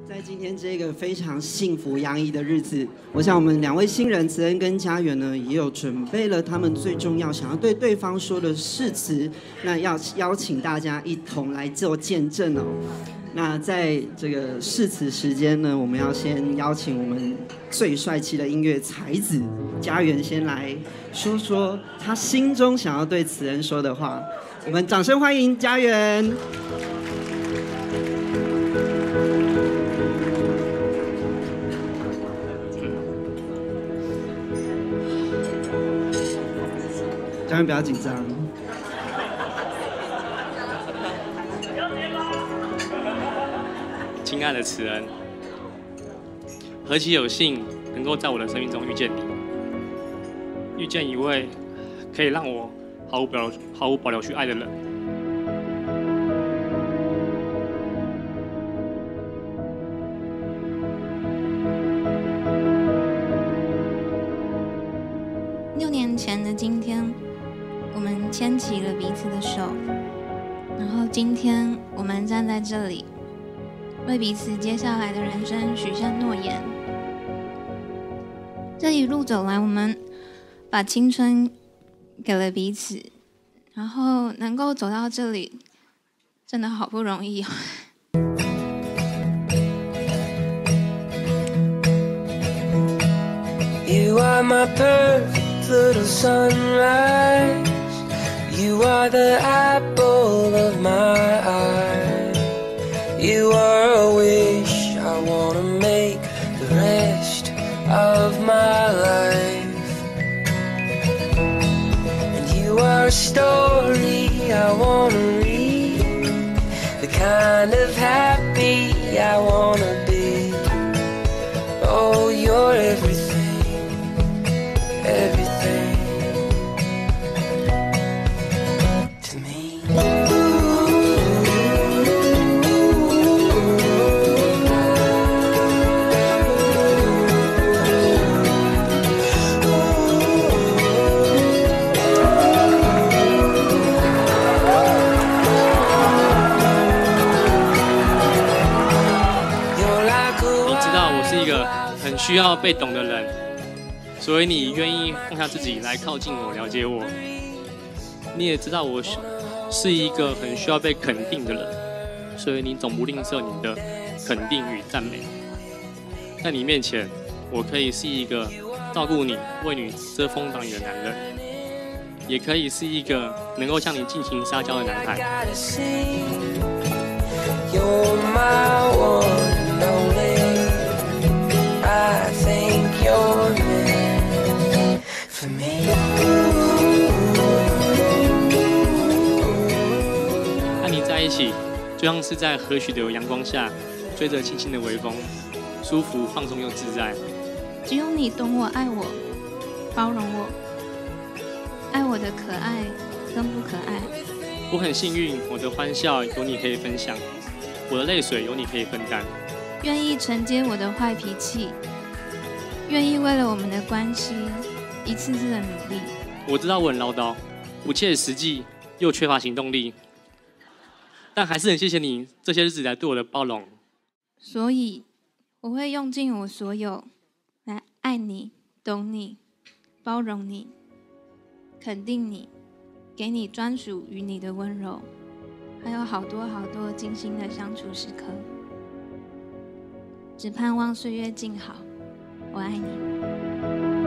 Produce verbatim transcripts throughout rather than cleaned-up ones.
在今天这个非常幸福洋溢的日子，我想我们两位新人慈恩跟家园呢，也有准备了他们最重要想要对对方说的誓词，那要邀请大家一同来做见证哦。那在这个誓词时间呢，我们要先邀请我们最帅气的音乐才子家园先来说说他心中想要对慈恩说的话。我们掌声欢迎家园。家园不要紧张。 亲爱的慈恩，何其有幸能够在我的生命中遇见你，遇见一位可以让我毫无保留、毫无保留去爱的人。 六年前的今天，我们牵起了彼此的手，然后今天我们站在这里，为彼此接下来的人生许下诺言。这一路走来，我们把青春给了彼此，然后能够走到这里，真的好不容易哦。 You are my perfect little sunrise. You are the apple of my eye. You are a wish I wanna make the rest of my life. And you are a story I wanna read, the kind of happy I wanna be. Oh, you're everything, everything to me. You're like a 你知道我是一个很需要被懂的人，所以你愿意放下自己来靠近我、了解我。你也知道我是一个很需要被肯定的人，所以你总不吝啬你的肯定与赞美。在你面前，我可以是一个照顾你、为你遮风挡雨的男人，也可以是一个能够向你尽情撒娇的男孩。 gotta sing. You're my one and only. I think you're meant for me. 和你在一起，就像是在和煦的阳光下，追着轻轻的微风，舒服、放松又自在。 只有你懂我、爱我、包容我，爱我的可爱跟不可爱。 我很幸运，我的欢笑有你可以分享，我的泪水有你可以分担。 愿意承接我的坏脾气，愿意为了我们的关系一次次的努力。 我知道我很唠叨，不切实际，又缺乏行动力，但还是很谢谢你这些日子以来对我的包容。 所以我会用尽我所有来爱你、懂你、包容你、肯定你，给你专属于你的温柔，还有好多好多精心的相处时刻。只盼望岁月静好，我爱你。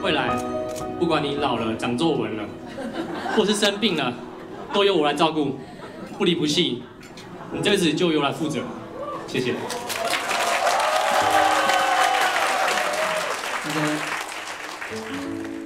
未来，不管你老了、长皱纹了，或是生病了，都由我来照顾，不离不弃。你这辈子就由我来负责。谢谢。 好的。